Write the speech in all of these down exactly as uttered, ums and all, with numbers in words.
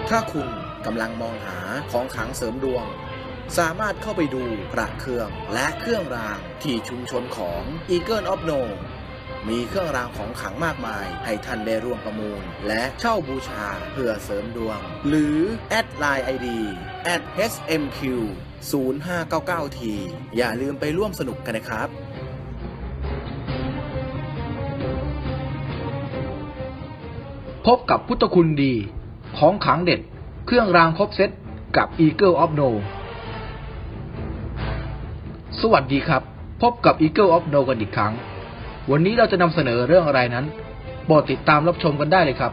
ถ้าคุณกำลังมองหาของขลังเสริมดวงสามารถเข้าไปดูพระเครื่องและเครื่องรางที่ชุมชนของ Eagle of No มีเครื่องรางของขลังมากมายให้ท่านได้ร่วมประมูลและเช่าบูชาเพื่อเสริมดวงหรือแอดไลน์ ไอ ดี แอท เอช เอ็ม คิว ศูนย์ ห้า เก้า เก้า ที อย่าลืมไปร่วมสนุกกันนะครับพบกับพุทธคุณดีของขลังเด็ดเครื่องรางครบเซตกับ Eagle of No สวัสดีครับพบกับ Eagle of No กันอีกครั้งวันนี้เราจะนำเสนอเรื่องอะไรนั้นโปรดติดตามรับชมกันได้เลยครับ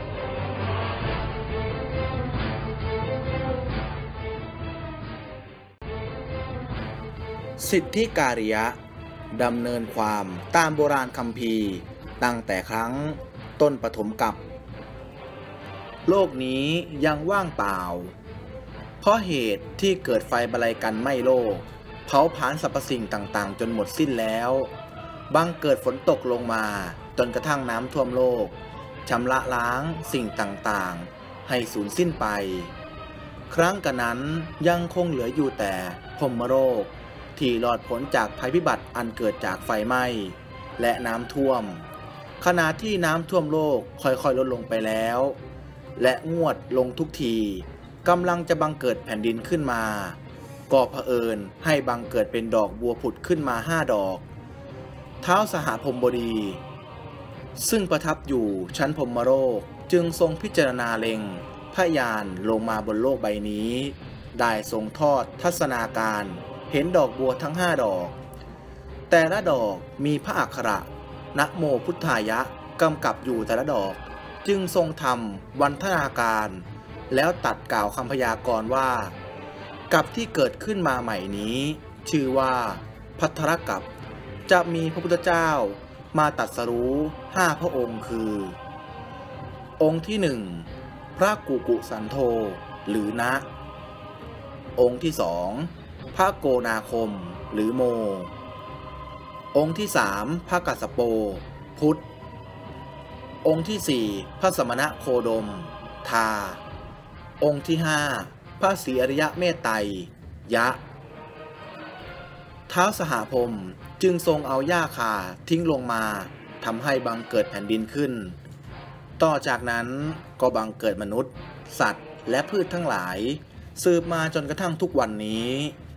สิทธิการิยะดำเนินความตามโบราณคัมภีร์ตั้งแต่ครั้งต้นปฐมกาลโลกนี้ยังว่างเปล่าเพราะเหตุที่เกิดไฟบรรลัยกันไหม้โลกเผาผลาญสรรพสิ่งต่างๆจนหมดสิ้นแล้วบังเกิดฝนตกลงมาจนกระทั่งน้ำท่วมโลกชำระล้างสิ่งต่างๆให้สูญสิ้นไปครั้งกันนั้นยังคงเหลืออยู่แต่พรหมโลกที่รอดพ้นจากภัยพิบัติอันเกิดจากไฟไหม้และน้ำท่วมขณะที่น้ำท่วมโลกค่อยๆลดลงไปแล้วและงวดลงทุกทีกำลังจะบังเกิดแผ่นดินขึ้นมาก็เผอิญให้บังเกิดเป็นดอกบัวผุดขึ้นมาห้าดอกท้าวสหพรหมบดีซึ่งประทับอยู่ชั้นพรหมโลกจึงทรงพิจารณาเล็งพระยานลงมาบนโลกใบนี้ได้ทรงทอดทัศนาการเห็นดอกบัวทั้งห้าดอกแต่ละดอกมีพระอักขระนะโมพุทธายะกำกับอยู่แต่ละดอกจึงทรงทำวันทนาการแล้วตัดกล่าวคำพยากรณ์ว่ากับที่เกิดขึ้นมาใหม่นี้ชื่อว่าภัทรกัปจะมีพระพุทธเจ้ามาตรัสรู้ห้าพระองค์คือองค์ที่หนึ่งพระกุกุสันโธหรือนะองค์ที่สองพระโกนาคมหรือโมองค์ที่สามพระกัสสโปพุทธองค์ที่สี่พระสมณะโคดมทาองค์ที่ห้าพระศรีอริยะเมตไตรยะท้าวสหพรหมจึงทรงเอาหญ้าคาทิ้งลงมาทำให้บังเกิดแผ่นดินขึ้นต่อจากนั้นก็บังเกิดมนุษย์สัตว์และพืชทั้งหลายสืบมาจนกระทั่งทุกวันนี้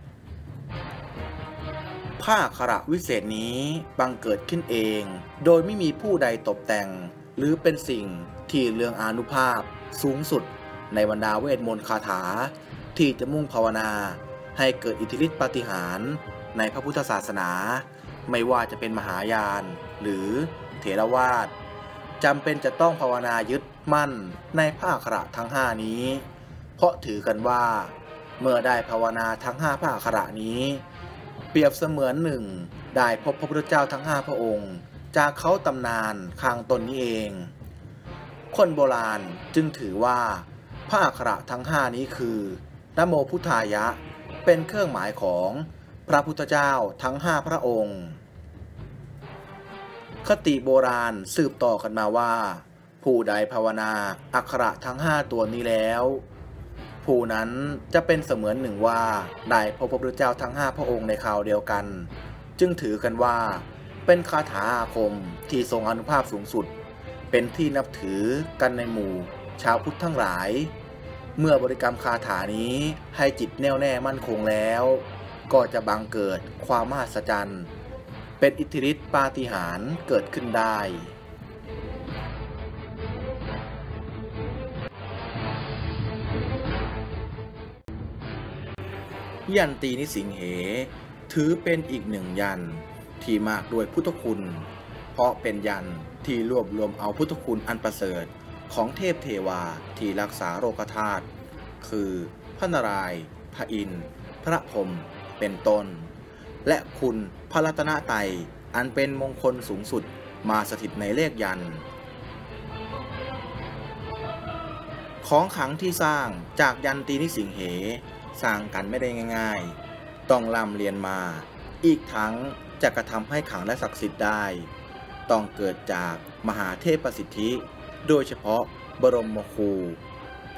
ผ้าอักขระวิเศษนี้บังเกิดขึ้นเองโดยไม่มีผู้ใดตกแต่งหรือเป็นสิ่งที่เรืองอานุภาพสูงสุดในบรรดาเวทมนต์คาถาที่จะมุ่งภาวนาให้เกิดอิทธิฤทธิปาฏิหาริย์ในพระพุทธศาสนาไม่ว่าจะเป็นมหายานหรือเถรวาทจำเป็นจะต้องภาวนายึดมั่นในผ้าอักขระทั้งห้านี้เพราะถือกันว่าเมื่อได้ภาวนาทั้งห้าผ้าอักขระนี้เปรียบเสมือนหนึ่งได้พบพระพุทธเจ้าทั้งห้าพระองค์จากเขาตำนานข้างตนนี้เองคนโบราณจึงถือว่าผ้าอักขระทั้งห้านี้คือนะโมพุทธายะเป็นเครื่องหมายของพระพุทธเจ้าทั้งห้าพระองค์คติโบราณสืบต่อกันมาว่าผู้ใดภาวนาอักขระทั้งห้าตัวนี้แล้วผู้นั้นจะเป็นเสมือนหนึ่งว่าได้พบพระพุทธเจ้าทั้งห้าพระองค์ในคราวเดียวกันจึงถือกันว่าเป็นคาถาอาคมที่ทรงอานุภาพสูงสุดเป็นที่นับถือกันในหมู่ชาวพุทธทั้งหลายเมื่อบริกรรมคาถานี้ให้จิตแน่วแน่มั่นคงแล้วก็จะบังเกิดความมหัศจรรย์เป็นอิทธิฤทธิปาฏิหาริย์เกิดขึ้นได้ยันตีนิสิงเหถือเป็นอีกหนึ่งยันที่มากด้วยพุทธคุณเพราะเป็นยันที่รวบรวมเอาพุทธคุณอันประเสริฐของเทพเทวาที่รักษาโลกธาตุคือพระนารายณ์พระอินทร์พระพรหมเป็นต้นและคุณพระรัตนตรัยอันเป็นมงคลสูงสุดมาสถิตในเลขยันของขลังที่สร้างจากยันตีนิสิงเหสร้างกันไม่ได้ง่ายๆต้องร่ำเรียนมาอีกทั้งจะกระทำให้ขลังและศักดิ์สิทธิ์ได้ต้องเกิดจากมหาเทพประสิทธิโดยเฉพาะบรมครูพ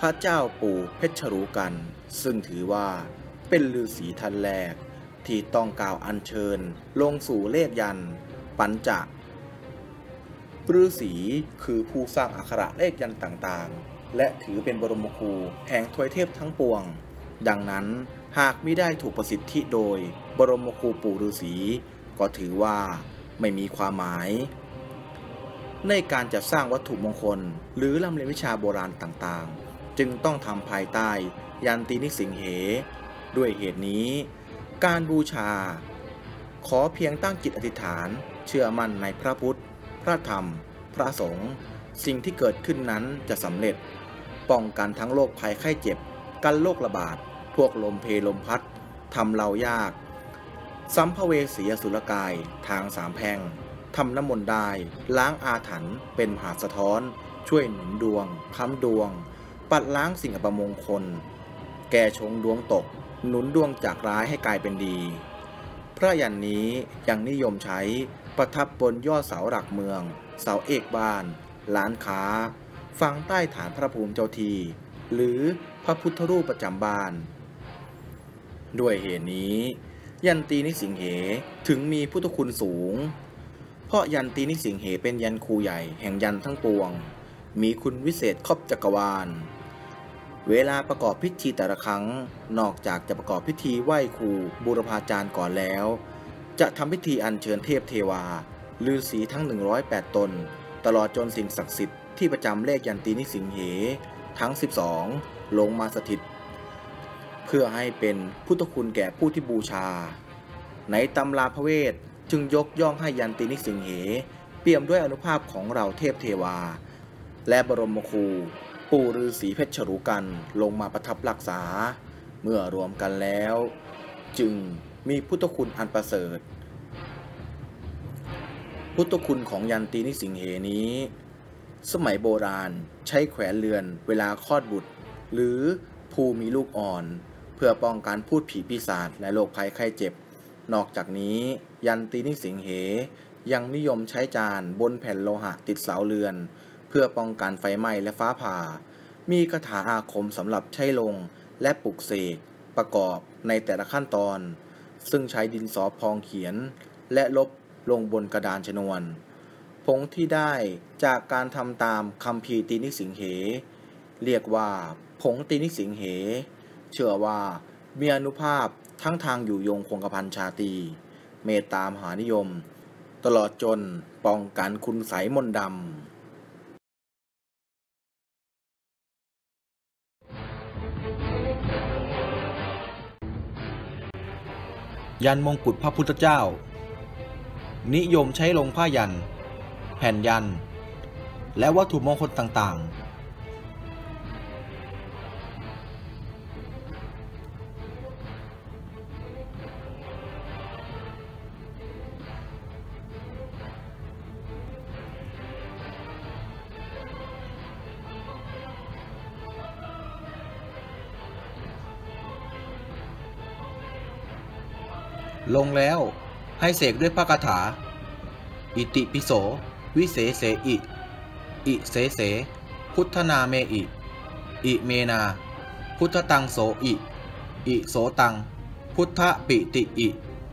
พระเจ้าปู่เพชรรูกันซึ่งถือว่าเป็นฤาษีท่านแรกที่ต้องกล่าวอัญเชิญลงสู่เลขยันต์ปัญจฤาษีคือผู้สร้างอักขระเลขยันต์ต่างๆและถือเป็นบรมครูแห่งทวยเทพทั้งปวงดังนั้นหากมิได้ถูกประสิทธิโดยบรมครูปู่ฤาษีก็ถือว่าไม่มีความหมายในการจัดสร้างวัตถุมงคลหรือลำเลียงวิชาโบราณต่างๆจึงต้องทำภายใต้ยันตีนิสิงเหด้วยเหตุนี้การบูชาขอเพียงตั้งจิตอธิษฐานเชื่อมั่นในพระพุทธพระธรรมพระสงฆ์สิ่งที่เกิดขึ้นนั้นจะสำเร็จป้องกันทั้งโรคภัยไข้เจ็บกันโรคระบาดพวกลมเพลมพัดทำเรายากสัมภเวสีอสุรกายทางสามแพร่งทำน้ำมนต์ได้ล้างอาถรรพ์เป็นมหาสะท้อนช่วยหนุนดวงค้ำดวงปัดล้างสิ่งอัปมงคลแก้ชงดวงตกหนุนดวงจากร้ายให้กลายเป็นดีพระยันนี้ยังนิยมใช้ประทับบนยอดเสาหลักเมืองเสาเอกบ้านร้านค้าฝังใต้ฐานพระภูมิเจ้าทีหรือพระพุทธรูปประจำบ้านด้วยเหตุนี้ยันตีนิสิงเหถึงมีพุทธคุณสูงเพราะยันตีนิสิงเหเป็นยันครูใหญ่แห่งยันทั้งปวงมีคุณวิเศษครอบจักรวาลเวลาประกอบพิธีแต่ละครั้งนอกจากจะประกอบพิธีไหว้ครูบูรพาจารย์ก่อนแล้วจะทำพิธีอัญเชิญเทพเทวาฤาษีทั้งหนึ่งร้อยแปดตนตลอดจนสิ่งศักดิ์สิทธิ์ที่ประจำเลขยันตีนิสิงเหทั้งสิบสองลงมาสถิตเพื่อให้เป็นพุทธคุณแก่ผู้ที่บูชาในตำราพระเวทจึงยกย่องให้ยันตีนิสิงเหเปี่ยมด้วยอานุภาพของเราเทพเทวาและบรมครูปู่ฤาษีเพชรรูกันลงมาประทับรักษาเมื่อรวมกันแล้วจึงมีพุทธคุณอันประเสริฐพุทธคุณของยันตีนิสิงเหนี้สมัยโบราณใช้แขวนเรือนเวลาคลอดบุตรหรือผู้มีลูกอ่อนเพื่อป้องกันพูดผีปีศาจและโรคภัยไข้เจ็บนอกจากนี้ยันตีนิสิงเหยังนิยมใช้จานบนแผ่นโลหะติดเสาเรือนเพื่อป้องกันไฟไหม้และฟ้าผ่ามีคาถาอาคมสำหรับใช้ลงและปลุกเสกประกอบในแต่ละขั้นตอนซึ่งใช้ดินสอพองเขียนและลบลงบนกระดานชนวนผงที่ได้จากการทำตามคัมภีร์ตีนิสิงเหเรียกว่าผงตีนิสิงเหเชื่อว่ามีอานุภาพทั้งทางอยู่ยงคงกระพันชาตรีเมตตามหานิยมตลอดจนป้องกันคุณไสยมนต์ดำยันมงกุฎพระพุทธเจ้านิยมใช้ลงผ้ายันแผ่นยันและวัตถุมงคลต่างๆลงแล้วให้เสกด้วยพระคาถาอิติปิโสวิเศษเสอิอิเสเสพุทธนาเมอิอิเมนาพุทธตังโสอิอิโสตังพุทธปิติอิ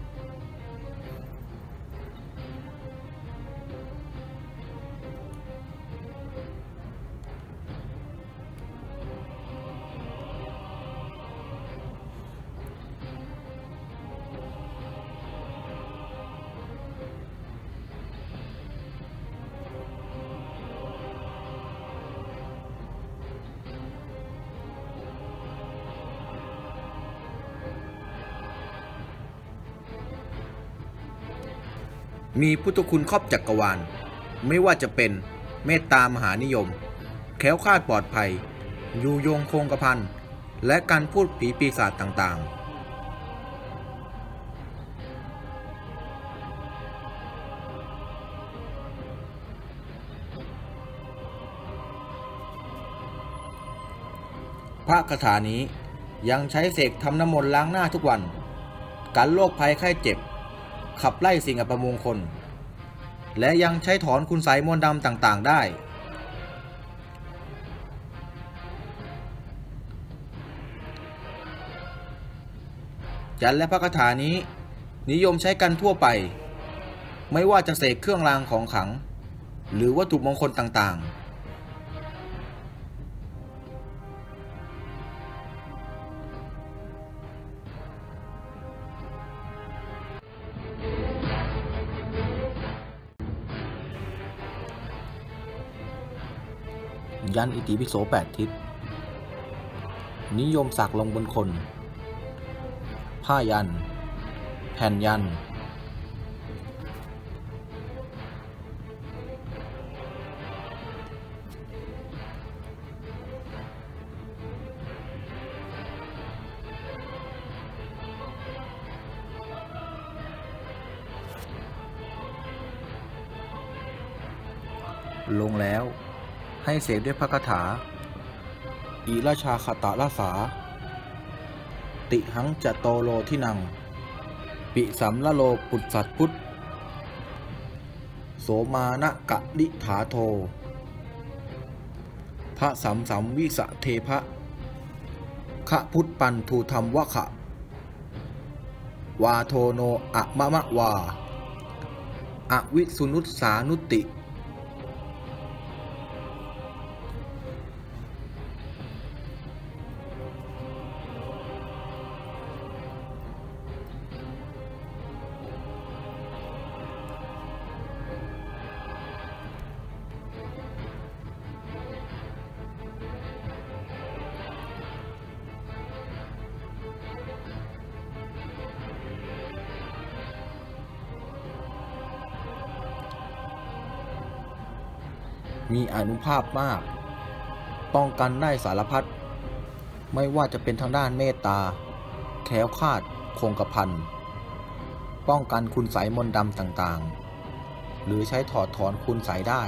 มีพุทธคุณครอบจักรวาลไม่ว่าจะเป็นเมตตามหานิยมแคล้วคลาดปลอดภัยอยู่ยงคงกระพันและการพูดผีปีศาจต่างๆพระคาถานี้ยังใช้เสกทำน้ำมนต์ล้างหน้าทุกวันกันโรคภัยไข้เจ็บขับไล่สิ่งอัปมงคลและยังใช้ถอนคุณไสยมนต์ดำต่างๆได้ยันและพระคาถานี้นิยมใช้กันทั่วไปไม่ว่าจะเสกเครื่องรางของขลังหรือวัตถุมงคลต่างๆยันอิติปิโสแปดทิศนิยมสักลงบนคนผ้ายันแผ่นยันลงแล้วให้เสกด้วยพระคาถาอีราชาคตาลาสาติหังจะโตโลที่นังปิสัมละโลปุตสัตพุทธโสมานะกะดิถาโทพระสัมสัมวิสะเทพะขะพุทธปันทูธรรมวะขะวาโทโนอะมะมะวาอวิสุนุสสานุติมีอานุภาพมากป้องกันได้สารพัดไม่ว่าจะเป็นทางด้านเมตตาแคล้วคลาดคงกระพันป้องกันคุณไสยมนต์ดำต่างๆหรือใช้ถอดถอนคุณไสยได้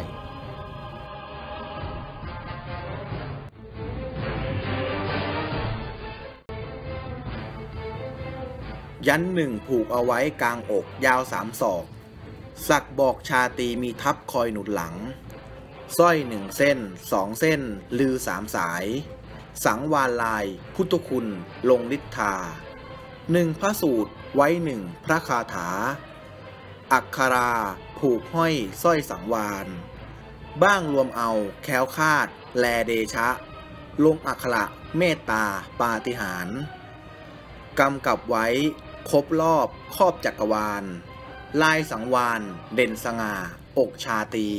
ยันหนึ่งผูกเอาไว้กลางอกยาวสามศอกสักบอกชาตรีมีทัพคอยหนุนหลังสร้อยหนึ่งเส้นสองเส้นลือสามสายสังวาลลายพุทธคุณลงฤทธาหนึ่งพระสูตรไว้หนึ่งพระคาถาอักขราผูกห้อยสร้อยสังวาลบ้างรวมเอาแคล้วคลาดแลเดชะลงอักขระเมตตาปาฏิหาริย์กำกับไว้ครบรอบครอบจักรวาลลายสังวาลเด่นสง่าอกชาตรี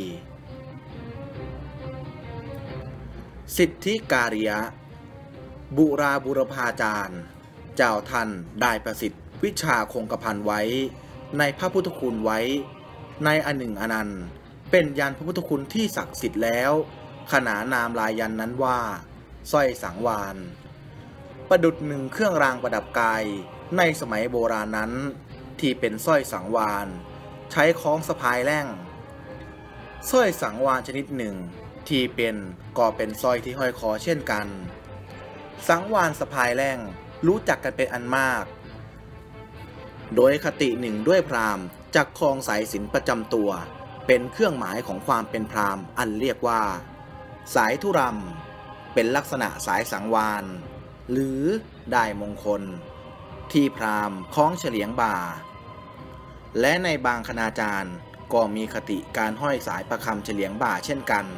สิทธิการิยะบุราบุรพาจารย์เจ้าท่านได้ประสิทธิ์วิชาคงกระพันไว้ในพระพุทธคุณไว้ในอันหนึ่งอนันต์เป็นยันพระพุทธคุณที่ศักดิ์สิทธิ์แล้วขนานนามลายยันนั้นว่าสร้อยสังวาลประดุจหนึ่งเครื่องรางประดับกายในสมัยโบราณนั้นที่เป็นสร้อยสังวาลใช้คล้องสะพายแล่งสร้อยสังวาลชนิดหนึ่งที่เป็นก็เป็นสร้อยที่ห้อยคอเช่นกันสังวาลสะพายแล่งรู้จักกันเป็นอันมากโดยคติหนึ่งด้วยพราหมณ์จักครองสายสิญจน์ประจำตัวเป็นเครื่องหมายของความเป็นพราหมณ์อันเรียกว่าสายธุรัมเป็นลักษณะสายสังวาลหรือได้มงคลที่พราหมณ์คล้องเฉลียงบ่าและในบางคณาจารย์ก็มีคติการห้อยสายประคำเฉลียงบ่าเช่นกัน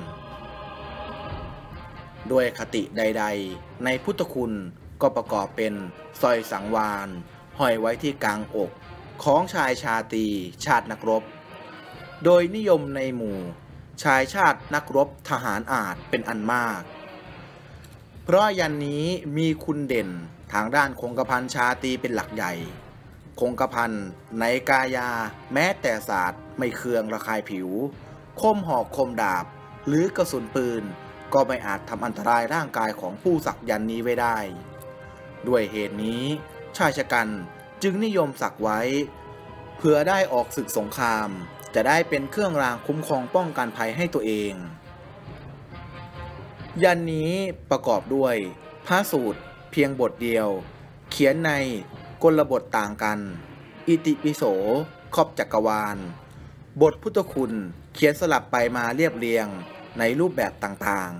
ด้วยคติใดๆในพุทธคุณก็ประกอบเป็นสร้อยสังวาลห้อยไว้ที่กลางอกของชายชาตรีชาตินักรบโดยนิยมในหมู่ชายชาตินักรบทหารอาจเป็นอันมากเพราะยันนี้มีคุณเด่นทางด้านคงกระพันชาตรีเป็นหลักใหญ่คงกระพันในกายาแม้แต่ศาสตร์ไม่เคืองระคายผิวคมหอกคมดาบหรือกระสุนปืนก็ไม่อาจทำอันตรายร่างกายของผู้สักยันนี้ไว้ได้ด้วยเหตุนี้ชายชะกันจึงนิยมสักไว้เพื่อได้ออกศึกสงครามจะได้เป็นเครื่องรางคุ้มครองป้องกันภัยให้ตัวเองยันนี้ประกอบด้วยพระสูตรเพียงบทเดียวเขียนในกลบทต่างกันอิติปิโสครอบจักรวาลบทพุทธคุณเขียนสลับไปมาเรียบเรียงในรูปแบบต่าง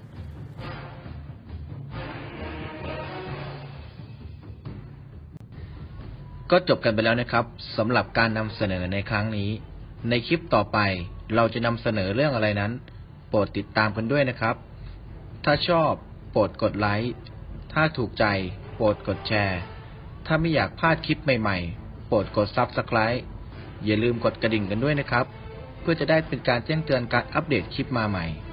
ๆก็จบกันไปแล้วนะครับสำหรับการนำเสนอในครั้งนี้ในคลิปต่อไปเราจะนำเสนอเรื่องอะไรนั้นโปรดติดตามกันด้วยนะครับถ้าชอบโปรดกดไลค์ถ้าถูกใจโปรดกดแชร์ถ้าไม่อยากพลาดคลิปใหม่ๆโปรดกด ซับสไครบ์ อย่าลืมกดกระดิ่งกันด้วยนะครับเพื่อจะได้เป็นการแจ้งเตือนการอัปเดตคลิปมาใหม่